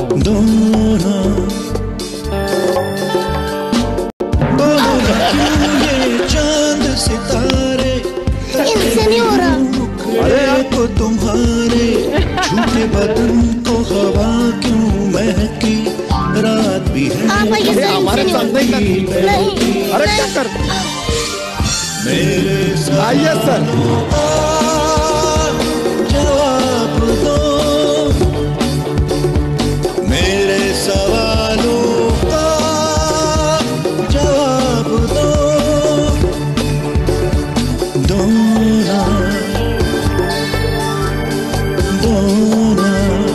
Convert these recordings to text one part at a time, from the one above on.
दोनों बोलो ना क्यों ये चांद सितारे इनसे नहीं हो रहा। अरे आपको तुम्हारे झूठे बदन को हवा क्यों महकी रात भी है हमारे साथ नहीं। अरे क्या कर मेरे आइए सर। जवाब दो मेरे सवालों का जवाब दो दोना दोना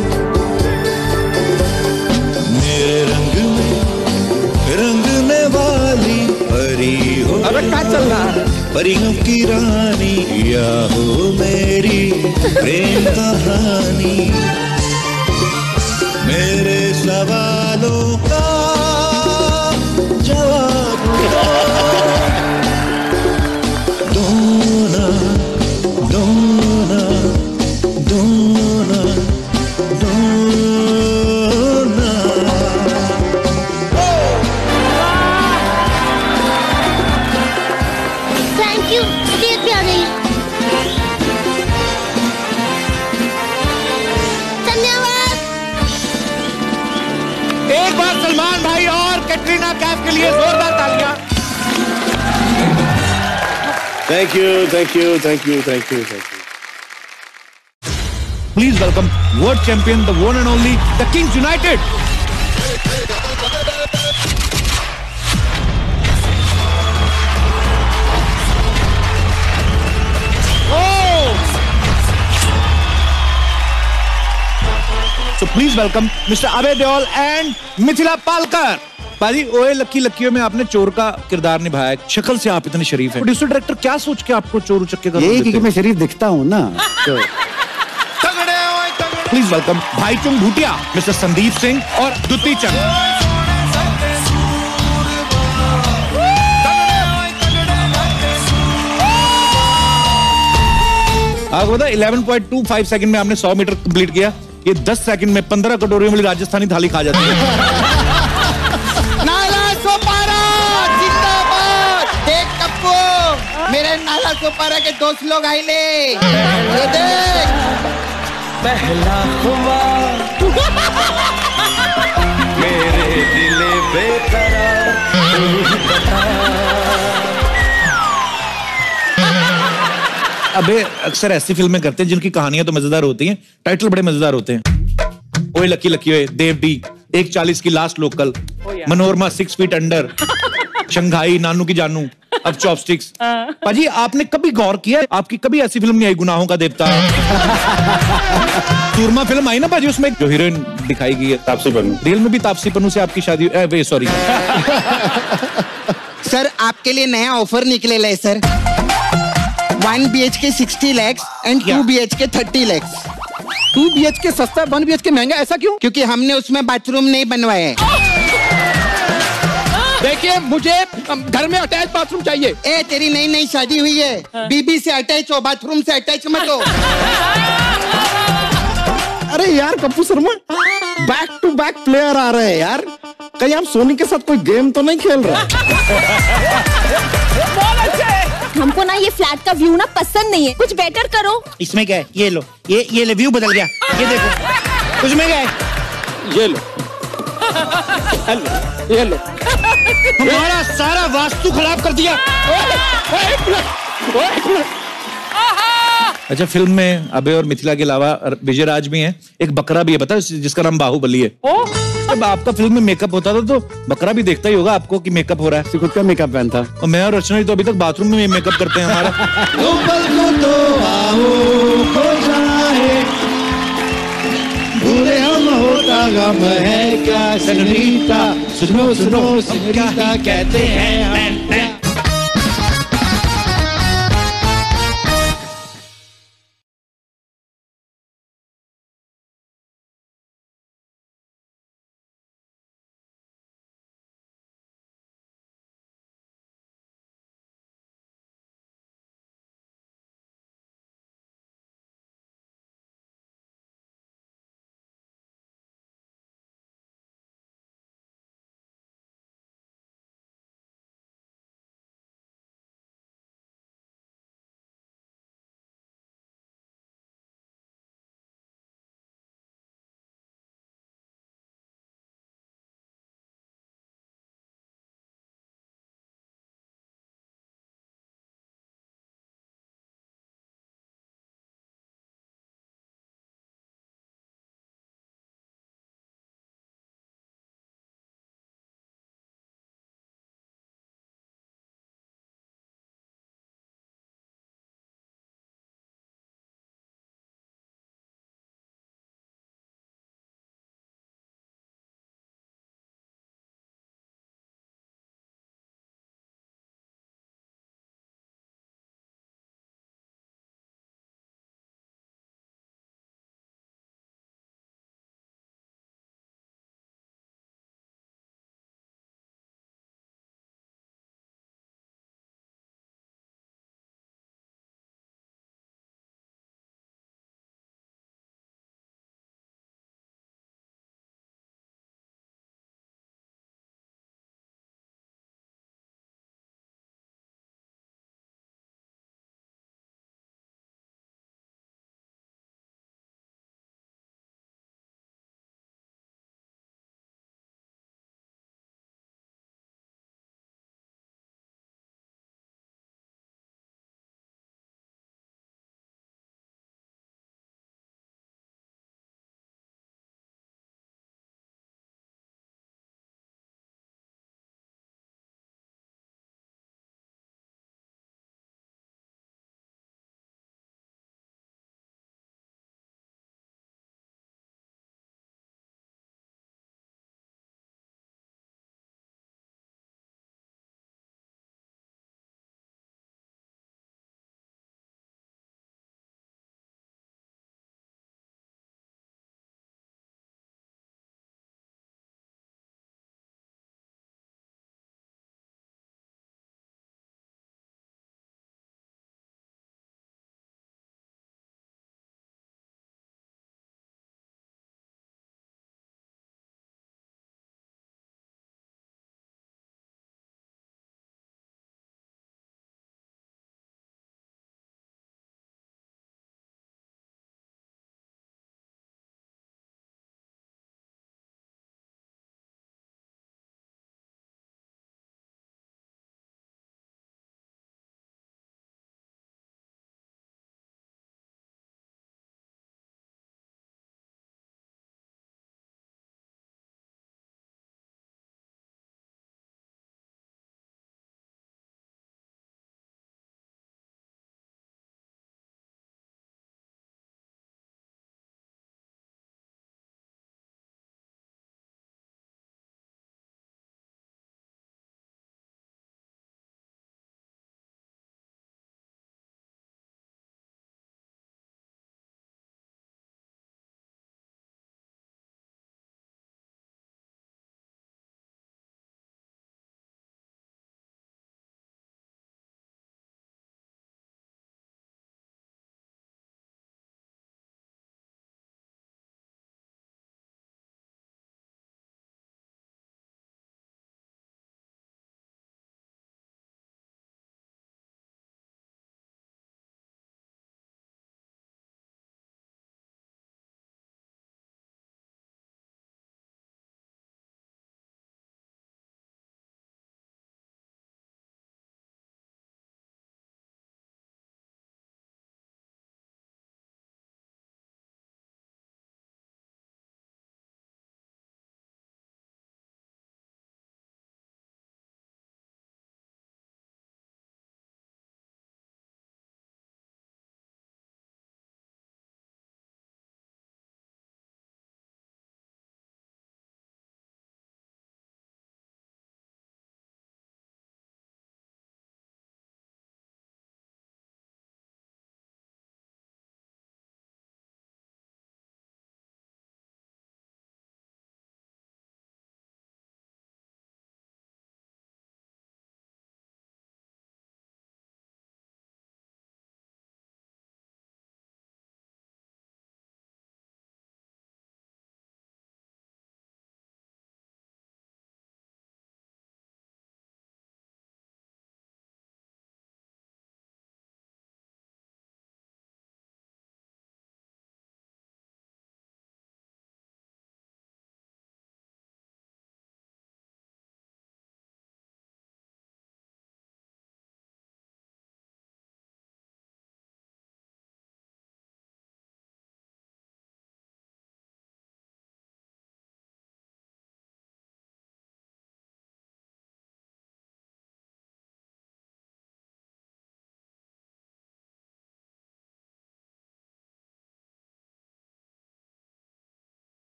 मेरे रंगने वाली परी हो। अरे क्या चल रहा है? परियों की रानी या हो मेरी प्रेम कहानी मेरे सवालों का जवाब दो दोना दोना दोना दोना। Thank you. स्टेज पे आ गई। धन्यवाद। एक बार सलमान भाई और कैटरीना कैफ के लिए जोरदार तालियां। Thank you thank you thank you thank you thank you. Please welcome world champion the one and only the kings united. So please welcome Mr. Abhay Deol and Mithila Palkar. बाजी ओए लक्की लक्कियों में आपने चोर का किरदार निभाया है। शक्ल से आप इतने शरीफ हैं। प्रोड्यूसर डायरेक्टर क्या सोच के आपको चोर उचक्के का रोल देते हैं? क्योंकि मैं शरीफ दिखता हूँ ना। Please welcome Bhaichung Bhutia, mister Sandeep Singh और दुती चंद। आपको पता 11.25 सेकंड में आपने 100 मीटर कंप्लीट किया। ये 10 सेकंड में 15 कटोरियों वाली राजस्थानी थाली खा जाती है। नाला सोपारा जिंदाबाद। देख कप्पू मेरे नाला सोपारा के दोस्त लोग आए ले। ये देख पहला खुमार मेरे दिले बेकरार तू बता। अबे अक्सर ऐसी फिल्में करते हैं जिनकी कहानियां तो मजेदार होती हैं, टाइटल बड़े मजेदार होते हैं। ओए लकी लकी ओए, देवडी, 1:40 की last local, Manorama 6 feet under, Shanghai, Nanu Ki Jaanu, अब चॉपस्टिक्स। पाजी आपने कभी गौर किया आपकी कभी ऐसी फिल्म नहीं आई गुनाहों का देवता? सूरमा फिल्म आई ना पाजी, उसमें जो हीरोइन दिखाई गई है तापसी पन्नू, रियल में भी तापसी पन्नू से आपकी शादी सॉरी सर आपके लिए नया ऑफर निकले है sir. 1 BHK 60 lakhs and 2 BHK 30 lakhs। 2 BHK सस्ता, 1 BHK महंगा, ऐसा क्यों? क्योंकि हमने उसमें बाथरूम नहीं बनवाए। देखिए मुझे घर में अटैच बाथरूम चाहिए। ए तेरी नई नई शादी हुई है, बीबी से अटैच हो, बाथरूम से अटैच मत हो। अरे यार Kappu Sharma, back to back player आ रहे हैं यार। कहीं आप सोनी के साथ कोई गेम तो नहीं खेल रहे? हमको ना ये फ्लैट का व्यू ना पसंद नहीं है, कुछ बेटर करो। इसमें क्या है? ये लो, ये ले, व्यू बदल गया। ये देखो, उसमें क्या है? ये लो, ये लो। हमारा सारा वास्तु खराब कर दिया। अच्छा फिल्म में अभय और मिथिला के अलावा विजय राज भी हैं, एक बकरा भी है पता है जिसका नाम बाहुबली है। जब आपका फिल्म में मेकअप होता था तो बकरा भी देखता ही होगा आपको कि मेकअप हो रहा है। खुद का मेकअप पहन था। और मैं और रचना तो अभी तक बाथरूम में मेकअप करते हैं हमारा। भूले हम होता गम है क्या सनरीता, सुनो सुनो सनरीता कहते हैं